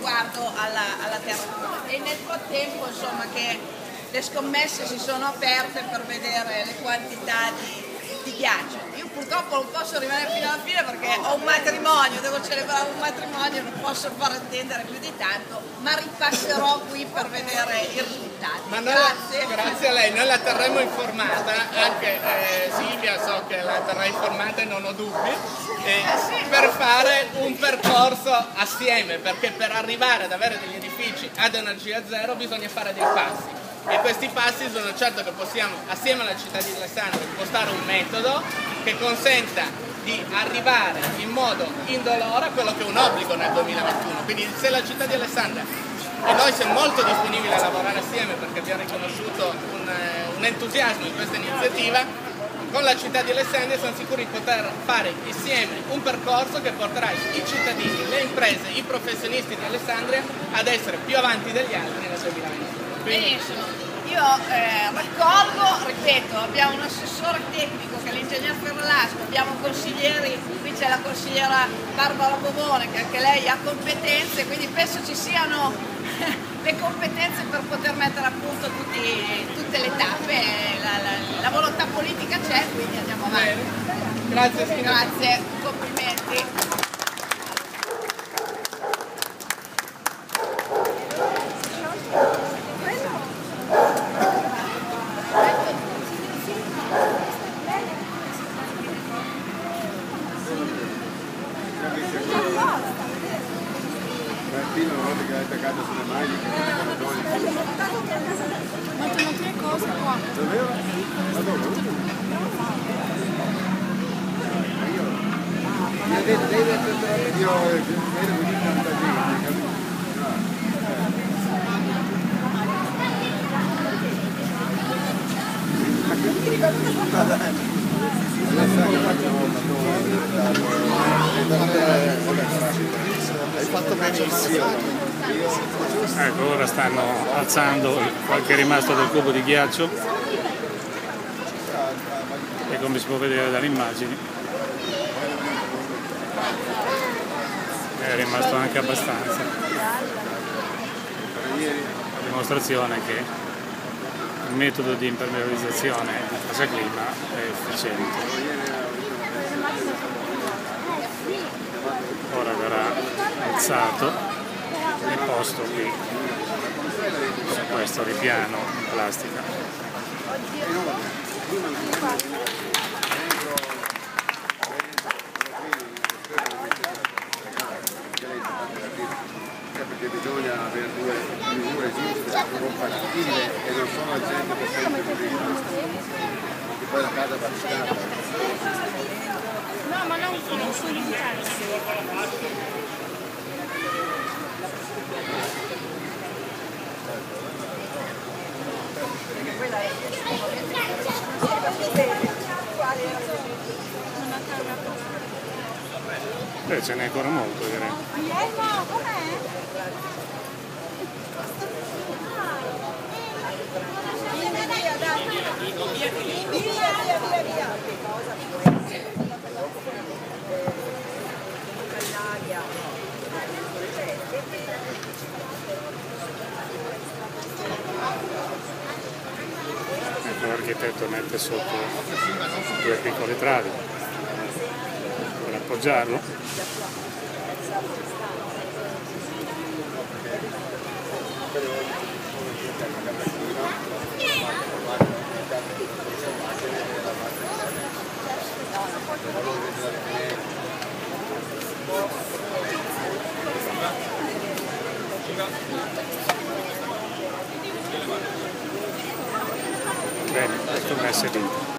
riguardo alla terra. E nel frattempo insomma che le scommesse si sono aperte per vedere le quantità di ghiaccio. Io purtroppo non posso rimanere fino alla fine perché ho un matrimonio, devo celebrare un matrimonio, non posso far attendere più di tanto, ma ripasserò qui per vedere i risultati. Ma Grazie. Grazie a lei, noi la terremo informata, anche Silvia so che la terrà informata e non ho dubbi, per fare un percorso assieme, perché per arrivare ad avere degli edifici ad energia zero bisogna fare dei passi. E questi passi sono certo che possiamo, assieme alla città di Alessandria, impostare un metodo che consenta di arrivare in modo indolore a quello che è un obbligo nel 2021. Quindi se la città di Alessandria, e noi siamo molto disponibili a lavorare assieme perché abbiamo riconosciuto un entusiasmo in questa iniziativa, con la città di Alessandria siamo sicuri di poter fare insieme un percorso che porterà i cittadini, le imprese, i professionisti di Alessandria ad essere più avanti degli altri nel 2021. Benissimo, io raccolgo, ripeto, abbiamo un assessore tecnico che è l'ingegner Ferralasco, abbiamo consiglieri, qui c'è la consigliera Barbara Bovone che anche lei ha competenze, quindi penso ci siano le competenze per poter mettere a punto tutte le tappe, la volontà politica c'è, quindi andiamo avanti. Grazie Silvia. Grazie, complimenti. Una volta che hai attaccato sulle maglie Mettono 3 cose qua. davvero? Ma dove? Io ero così tanta gente, capito? Ma che ti ricordi che sta dando? Hai fatto benissimo. Ecco, ora stanno alzando qualche rimasto del cubo di ghiaccio e come si può vedere dalle immagini è rimasto anche abbastanza. La dimostrazione che il metodo di impermeabilizzazione di Casa Clima è efficiente. Ora verrà alzato e posto qui su questo ripiano in plastica. Perché bisogna avere due misure giuste, compatibili e non sono al 100% di che poi la casa va riscata. No, ma non sono diversi. Ce n'è ancora molto, direi. Guglielmo, com'è? Via, dai. Via. Ecco, l'architetto mette sotto 2 piccole travi per appoggiarlo. Bene, questo è un SD.